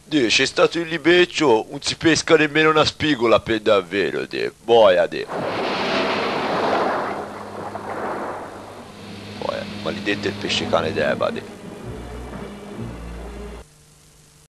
C'è stato il libeccio, non si pesca nemmeno una spigola per davvero, boia, boia, maledetto il pesce cane d'Eva,